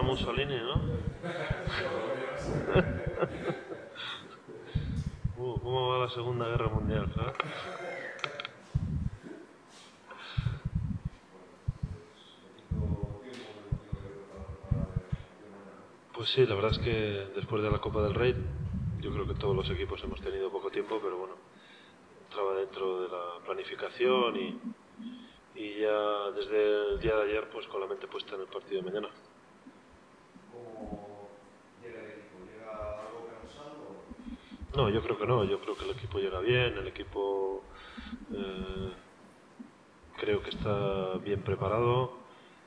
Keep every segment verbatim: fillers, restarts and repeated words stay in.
Mussolini, ¿no? uh, ¿Cómo va la Segunda Guerra Mundial? ¿Sabes? Pues sí, la verdad es que después de la Copa del Rey, yo creo que todos los equipos hemos tenido poco tiempo, pero bueno, entraba dentro de la planificación y, y ya desde el día de ayer, pues con la mente puesta en el partido de mañana. ¿Cómo llega el equipo? ¿Llega algo cansado? No, yo creo que no, yo creo que el equipo llega bien, el equipo eh, creo que está bien preparado.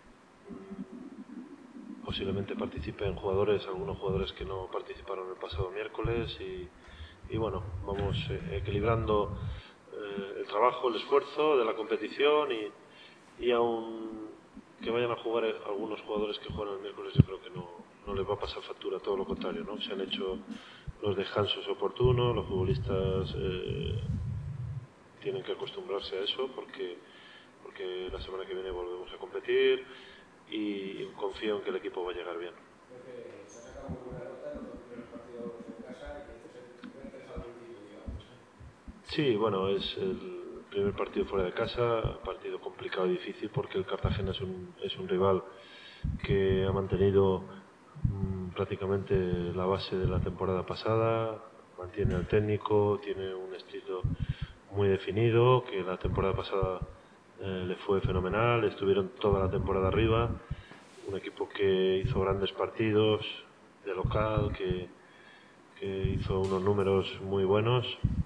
Posiblemente participen jugadores, algunos jugadores que no participaron el pasado miércoles y, y bueno, vamos eh, equilibrando eh, el trabajo, el esfuerzo de la competición y, y aun que vayan a jugar algunos jugadores que juegan el miércoles, yo creo que no, no les va a pasar factura, todo lo contrario, ¿no? Se han hecho los descansos oportunos, los futbolistas eh, tienen que acostumbrarse a eso porque, porque la semana que viene volvemos a competir y confío en que el equipo va a llegar bien. Porque se ha sacado muy buena nota en los dos primeros partidos en casa y este es el primer tres al principio, digamos. Sí, bueno, es el primer partido fuera de casa, partido complicado y difícil porque el Cartagena es un, es un rival que ha mantenido mmm, prácticamente la base de la temporada pasada, mantiene al técnico, tiene un estilo muy definido, que la temporada pasada eh, le fue fenomenal, estuvieron toda la temporada arriba, un equipo que hizo grandes partidos de local, que, que hizo unos números muy buenos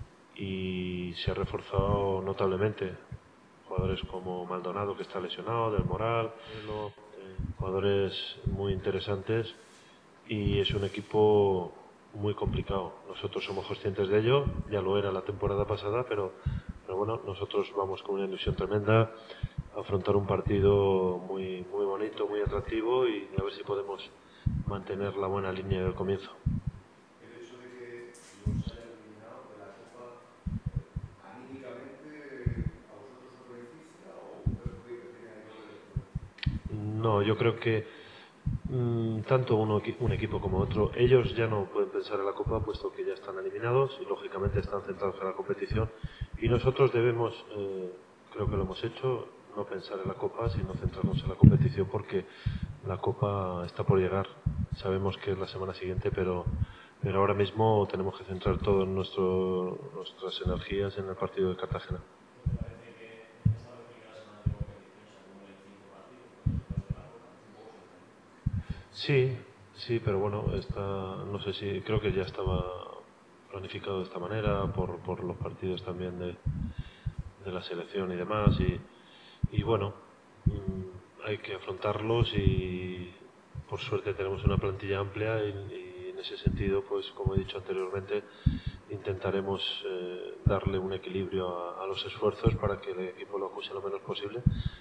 y se ha reforzado notablemente. Jugadores como Maldonado, que está lesionado, Del Moral, eh, jugadores muy interesantes y es un equipo muy complicado. Nosotros somos conscientes de ello, ya lo era la temporada pasada, pero, pero bueno, nosotros vamos con una ilusión tremenda a afrontar un partido muy, muy bonito, muy atractivo y a ver si podemos mantener la buena línea del comienzo. El hecho de que los hayan eliminado de la Copa, eh, anímicamente, ¿a vosotros os beneficia o puede que tenga algo de lectura? No, yo creo que mmm, tanto uno, un equipo como otro, ellos ya no pueden pensar en la Copa puesto que ya están eliminados y lógicamente están centrados en la competición y nosotros debemos, eh, creo que lo hemos hecho, no pensar en la Copa sino centrarnos en la competición porque la Copa está por llegar, sabemos que es la semana siguiente pero, pero ahora mismo tenemos que centrar todas nuestras energías en el partido de Cartagena. ¿Te parece que en esta primera semana de competición se acumulen cinco partidos después de la Copa? Un poco sorprendente. Sí, sí, pero bueno, está, no sé si, creo que ya estaba planificado de esta manera por, por los partidos también de, de la selección y demás y, y bueno, mmm, hay que afrontarlos y por suerte tenemos una plantilla amplia y, y en ese sentido, pues como he dicho anteriormente, intentaremos eh, darle un equilibrio a, a los esfuerzos para que el equipo lo acuse lo menos posible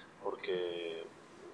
porque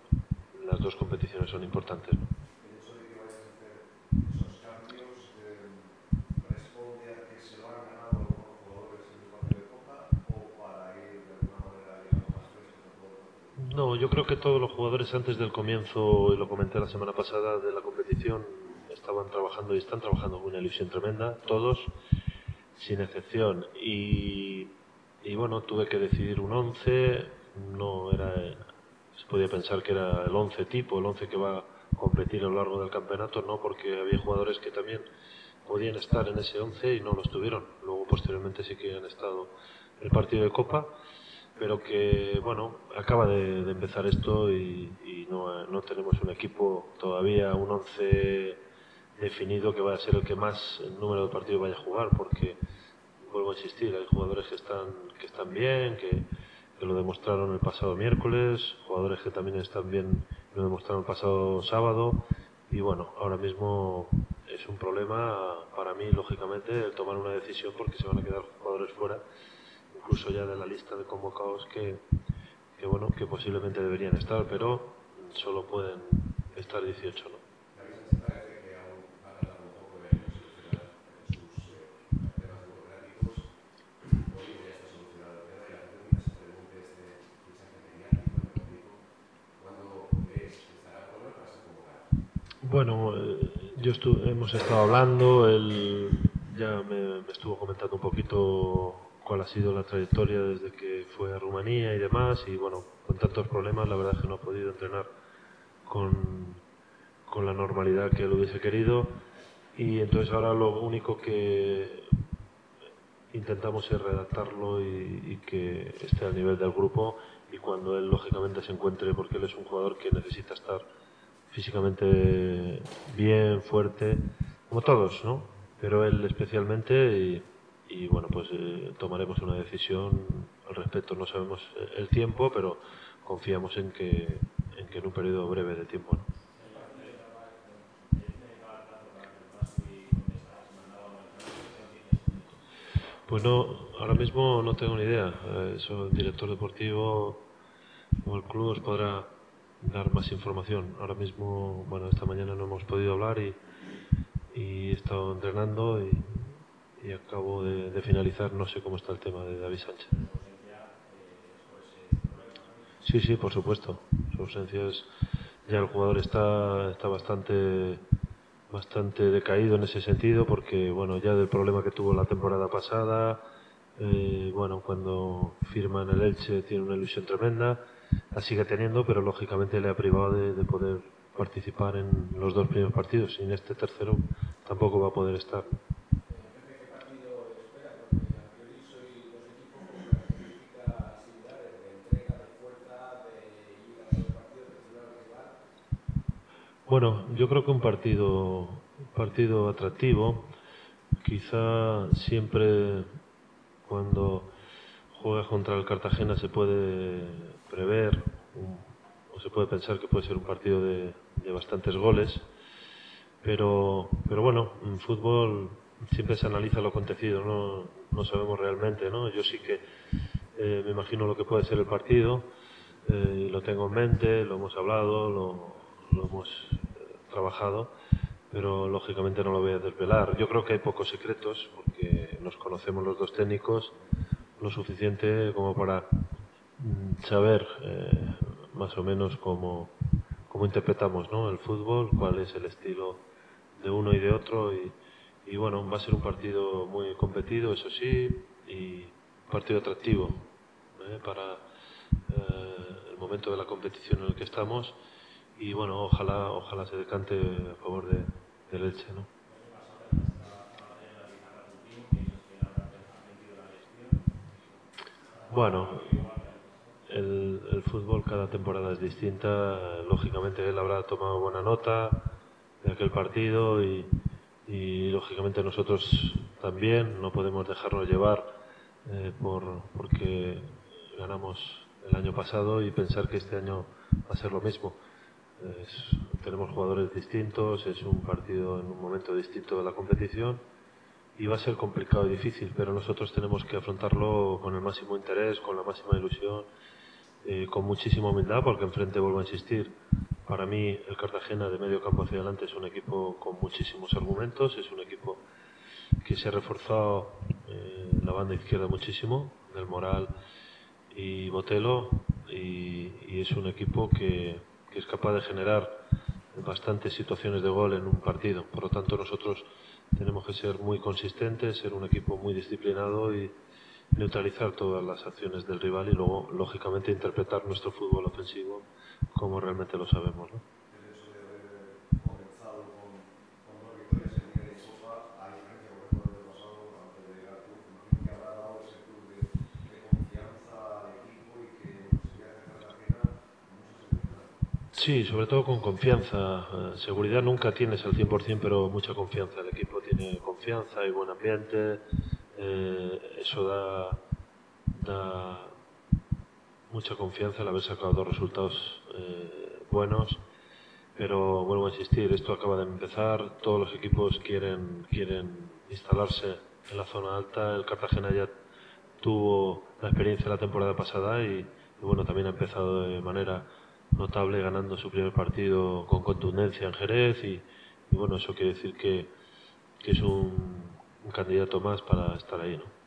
las dos competiciones son importantes, ¿no? El hecho de que vayas a hacer esos cambios eh, responde a que se lo han ganado algunos jugadores en el partido de Copa o para ir de alguna manera llegando más frescos a todo el partido. No, yo creo que todos los jugadores antes del comienzo, y lo comenté la semana pasada, de la competición, estaban trabajando y están trabajando con una ilusión tremenda, todos, sin excepción. Y, y bueno, tuve que decidir un once, no era, se podía pensar que era el once tipo, el once que va a competir a lo largo del campeonato, no, porque había jugadores que también podían estar en ese once y no lo estuvieron. Luego, posteriormente, sí que han estado en el partido de Copa, pero que, bueno, acaba de, de empezar esto y, y no, no tenemos un equipo todavía, un once definido que va a ser el que más el número de partidos vaya a jugar, porque, vuelvo a insistir, hay jugadores que están, que están bien, que, que lo demostraron el pasado miércoles, jugadores que también están bien, lo demostraron el pasado sábado, y bueno, ahora mismo es un problema para mí, lógicamente, el tomar una decisión porque se van a quedar jugadores fuera, incluso ya de la lista de convocados que, que bueno, que posiblemente deberían estar, pero solo pueden estar dieciocho, ¿no? David Sánchez parece que aún ha tratado un poco de solucionar sus eh, temas burocráticos. Hoy ya está solucionado el tema y la gente quizás se pregunte este fichaje mediático, mediático, ¿cuándo crees que estará por volver para ser convocado? Bueno, eh, yo estu- hemos estado hablando, él ya me, me estuvo comentando un poquito cuál ha sido la trayectoria desde que fue a Rumanía y demás, y bueno, con tantos problemas la verdad es que no ha podido entrenar con, con la normalidad que él hubiese querido, y entonces ahora lo único que intentamos es redactarlo y, y que esté al nivel del grupo, y cuando él lógicamente se encuentre, porque él es un jugador que necesita estar físicamente bien, fuerte, como todos, ¿no? Pero él especialmente, y, y bueno, pues eh, tomaremos una decisión al respecto. No sabemos eh, el tiempo, pero confiamos en que, en que en un periodo breve de tiempo, ¿no? Pues no, ahora mismo no tengo ni idea. Eh, Eso el director deportivo o el club os podrá dar más información. Ahora mismo, bueno, esta mañana no hemos podido hablar y, y he estado entrenando y, y acabo de, de finalizar. No sé cómo está el tema de David Sánchez. Sí, sí, por supuesto. Su ausencia es, ya el jugador está, está bastante, bastante decaído en ese sentido, porque bueno, ya del problema que tuvo la temporada pasada, eh, bueno, cuando firma en el Elche tiene una ilusión tremenda, la sigue teniendo, pero lógicamente le ha privado de, de poder participar en los dos primeros partidos, y en este tercero tampoco va a poder estar. ¿Qué partido espera? Porque a priori sois dos equipos con características similares de entrega, de fuerza, de ir a todos los partidos, de presionar al rival. Bueno, yo creo que un partido, un partido atractivo, quizá siempre cuando juega contra el Cartagena se puede prever un- o se puede pensar que puede ser un partido de, de bastantes goles, pero, pero bueno, en fútbol siempre se analiza lo acontecido, no, no sabemos realmente, ¿no? Yo sí que eh, me imagino lo que puede ser el partido, eh, y lo tengo en mente, lo hemos hablado, lo, lo hemos eh, trabajado, pero lógicamente no lo voy a desvelar. Yo creo que hay pocos secretos porque nos conocemos los dos técnicos lo suficiente como para mm, saber eh, más o menos cómo, cómo interpretamos, ¿no?, el fútbol, cuál es el estilo de uno y de otro, y, y bueno, va a ser un partido muy competido, eso sí, y un partido atractivo ¿eh? para eh, el momento de la competición en el que estamos, y bueno, ojalá ojalá se decante a favor de, del Elche, ¿no? Bueno, el, el fútbol cada temporada es distinta. Lógicamente él habrá tomado buena nota de aquel partido, y, y lógicamente nosotros también no podemos dejarnos llevar eh, por porque ganamos el año pasado y pensar que este año va a ser lo mismo. Es- tenemos jugadores distintos, es un partido en un momento distinto de la competición, y va a ser complicado y difícil, pero nosotros tenemos que afrontarlo con el máximo interés, con la máxima ilusión, eh, con muchísima humildad, porque enfrente, vuelvo a insistir, para mí el Cartagena de medio campo hacia adelante es un equipo con muchísimos argumentos, es un equipo que se ha reforzado eh, en la banda izquierda muchísimo, del Moral y Botelo, y, y es un equipo que, que es capaz de generar bastantes situaciones de gol en un partido. Por lo tanto, nosotros tenemos que ser muy consistentes, ser un equipo muy disciplinado y neutralizar todas las acciones del rival, y luego, lógicamente, interpretar nuestro fútbol ofensivo como realmente lo sabemos, ¿no? El hecho de haber comenzado con, con dos victorias en Liga y Copa, a diferencia, por ejemplo, del año pasado, antes de llegar al club, imagino que habrá dado ese club de, de confianza al equipo y que se vea que Cartagena con mucha seguridad. Sí, sobre todo con confianza. Eh, seguridad nunca tienes al cien por cien, pero mucha confianza. El equipo tiene confianza y buen ambiente. Eh, eso da, da mucha confianza el haber sacado dos resultados eh, buenos. Pero vuelvo a insistir, esto acaba de empezar. Todos los equipos quieren, quieren instalarse en la zona alta. El Cartagena ya tuvo la experiencia la temporada pasada, y, y bueno, también ha empezado de manera notable ganando su primer partido con contundencia en Jerez, y, y bueno, eso quiere decir que, que es un, un candidato más para estar ahí, ¿no?